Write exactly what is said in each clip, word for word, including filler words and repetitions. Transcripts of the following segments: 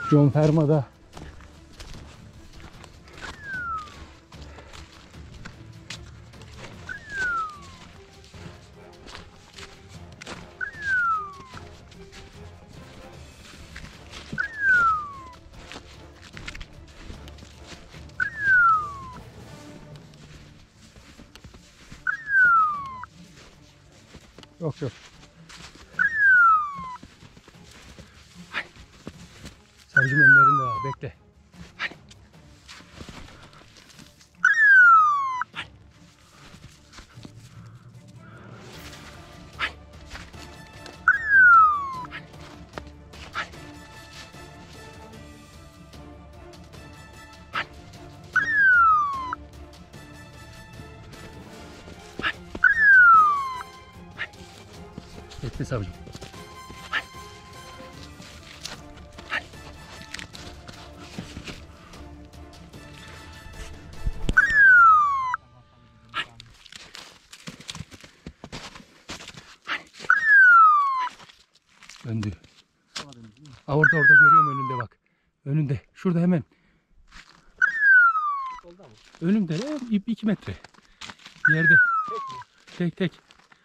John fermada. Yok yok. Savcım önlerinde var. Bekle. Hani. Hani. Hani. Hani. Hani. Hani. Bekle savcım. Döndü. Aa, orada orada görüyorum önünde bak. Önünde. Şurada hemen. Solda mı? Önümde. iki metre. Yerde. Tek tek.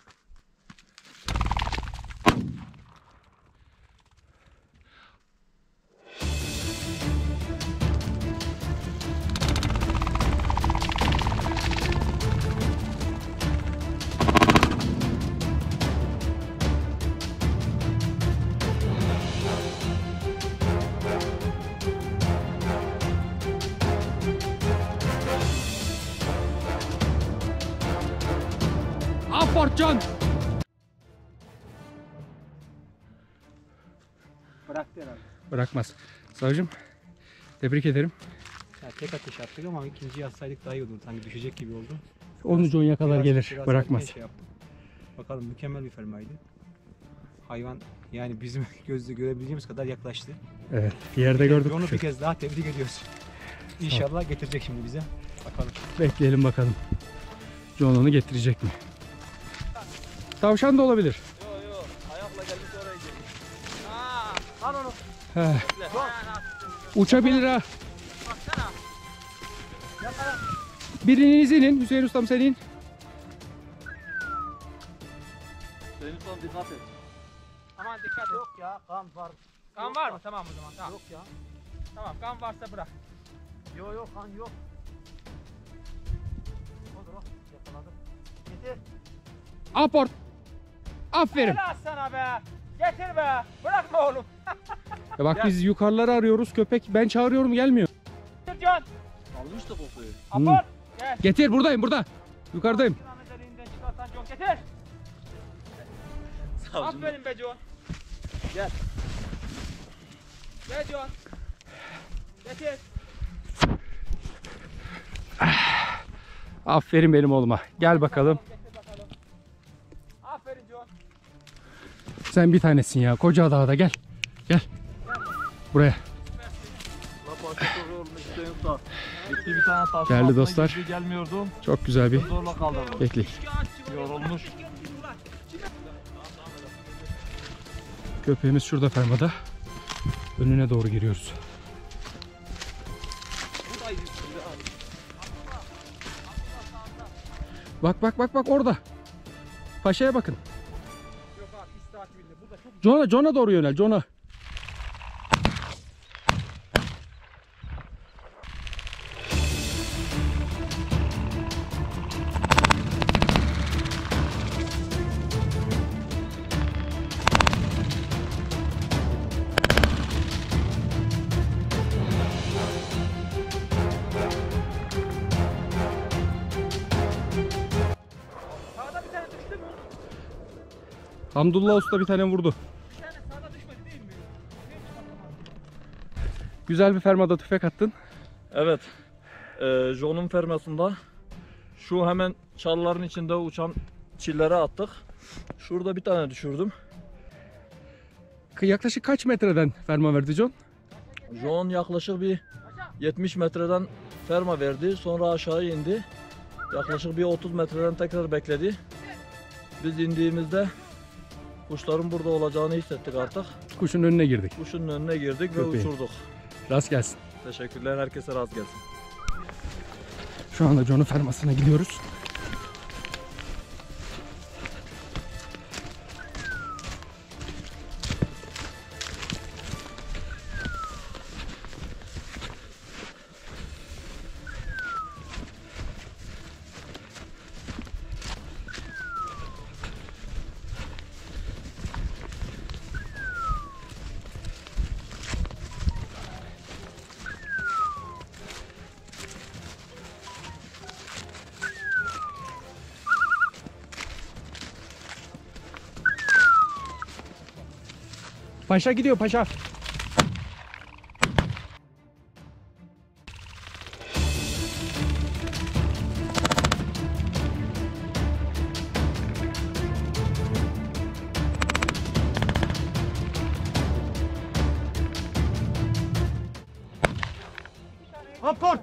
Aportcan. Bıraktı herhalde. Bırakmaz. Savcım tebrik ederim. Ya tek ateş attık ama ikinciyi atsaydık daha iyi olurdu. Sanki düşecek gibi oldu. Onu John'a kadar Biraz- gelir. biraz Bırakmaz. erken şey yaptım. Bakalım, mükemmel bir fermaydı. Hayvan yani bizim gözle görebileceğimiz kadar yaklaştı. Evet. Yerde gördük. Onu kuşu. bir kez daha tebrik ediyoruz. İnşallah getirecek şimdi bize. Bakalım. Bekleyelim bakalım. John onu getirecek mi? Tavşan da olabilir. Yok yok. Ayakla geldik oraya gidelim. Aa, al onu. He. Dur. Uçabilir ha. Baksana. Yakala. Biriniz inin. Hüseyin Ustam sen in. Senin son dikkat et. Aman dikkat et. Yok ya, kan var. Kan var mı? Tamam o zaman. Tamam. Yok ya. Tamam, kan varsa bırak. Yok yok, kan yok. Olur o. Yakaladım. Getir. Aport. Aferin. Helal sana be. Getir be. Bırakma oğlum. Ya bak biz yukarıları arıyoruz. Köpek ben çağırıyorum gelmiyor. Getir Can. Almış da kokuyu. Aport. Gel. Getir buradayım burada. Yukarıdayım. Yılanı deliğinden çıkartan John. Getir. Aferin be John. Gel. Gel John. Getir. Aferin benim oğluma. Gel bakalım. Getir bakalım. Aferin John. Sen bir tanesin ya. Koca dağda gel. Gel. Buraya. La başka soru olmuş Hüseyin Usta. Gitti bir tane taşın Geldi altına dostlar. gitti, gelmiyordum. Çok güzel bir Zorla kaldırdım. keklik. Yorulmuş. Köpeğimiz şurada fermada. Önüne doğru giriyoruz. Bak bak bak bak orada. Paşa'ya bakın. Yok abi, pis takibinde. Burada çok John'a John'a doğru yönel. John'a. sağda bir tane düştü mü? Hamdullah Usta bir tane vurdu. Bir tane sağda düşmedi değil mi? Güzel bir fermada tüfek attın. Evet. Ee, John'un fermasında şu hemen çalıların içinde uçan çillere attık. Şurada bir tane düşürdüm. Yaklaşık kaç metreden ferma verdi John? John yaklaşık bir yetmiş metreden ferma verdi. Sonra aşağı indi. Yaklaşık bir otuz metreden tekrar bekledi. Biz indiğimizde Kuşların burada olacağını hissettik artık. Kuşun önüne girdik. Kuşun önüne girdik ve Köpeğin. uçurduk. Rast gelsin. Teşekkürler, herkese rast gelsin. Şu anda John'un fermasına gidiyoruz. Paşa gidiyor paşa. Aport.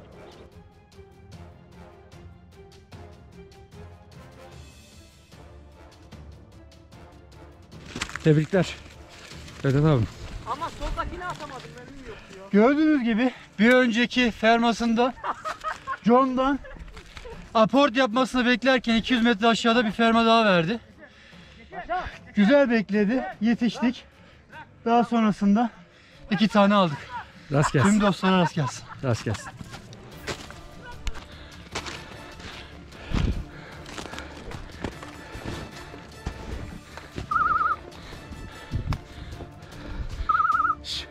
Tebrikler. Vedat abi. Ama soldakini atamadım, benim yok ya. Gördüğünüz gibi bir önceki fermasında John'dan aport yapmasını beklerken iki yüz metre aşağıda bir ferma daha verdi. Güzel bekledi, yetiştik. Daha sonrasında iki tane aldık. Rast Tüm gelsin. dostlara rast gelsin. Rast gelsin. Şş.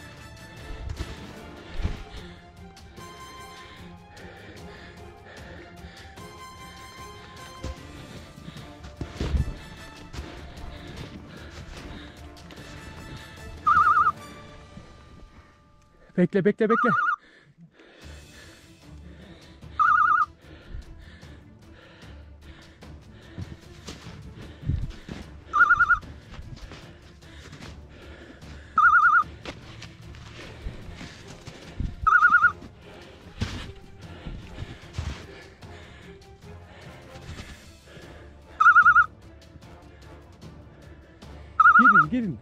Bekle bekle bekle. Gidin gidin.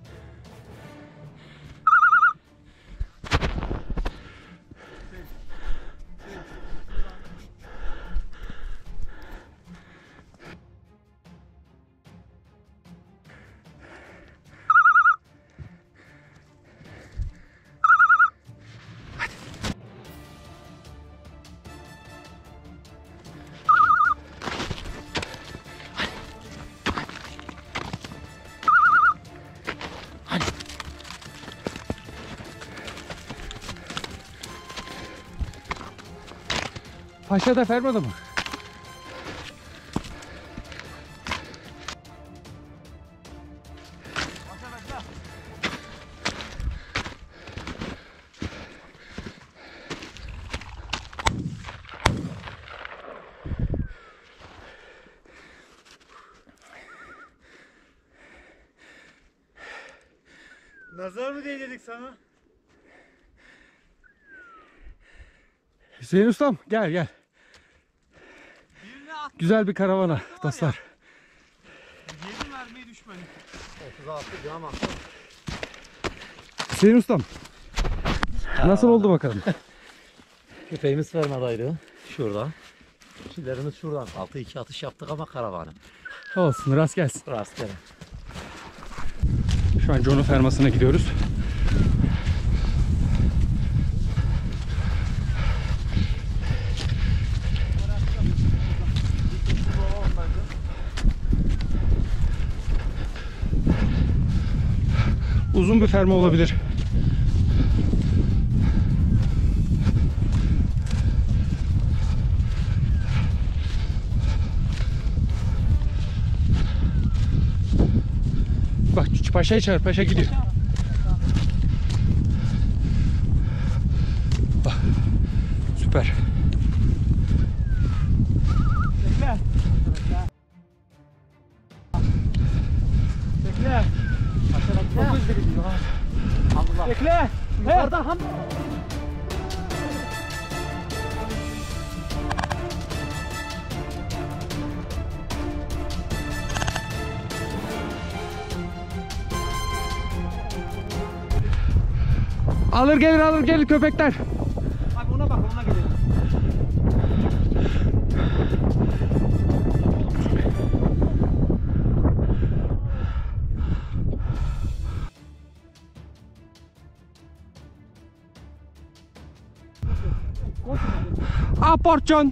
Paşa da fermada mı? Nazar mı değdirdik sana? Hüseyin ustam gel gel. Güzel bir karavana dostlar. Yedi mermiyi düşmedi. otuz altı gram attı. Hüseyin ustam. Nasıl oldu bakalım? Köpeğimiz fermadaydı. Şurada. Çillerimiz şuradan. Altı iki atış yaptık ama karavanı. Olsun rast gelsin. Rastgele. Şu an John'un fermasına gidiyoruz. Uzun bir ferma olabilir. Bak paşayı çağır, paşa gidiyor. Bak, süper. Bekle. Çok hızlı gidiyor ha. Allah. Bekle. Yukarıdan ham. Alır gelir alır gelir köpekler. Abi ona bak ona gidelim. Aport John.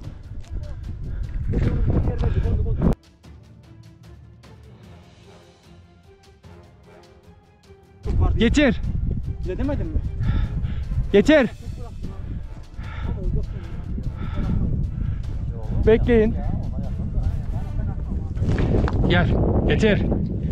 Geçir. Bize demedin mi? Geçir. Bekleyin. Gel. Getir.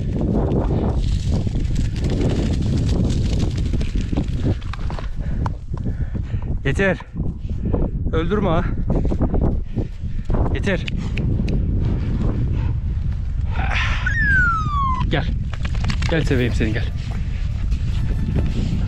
Getir. Öldürme ha. Getir. Gel. Gel seveyim seni gel.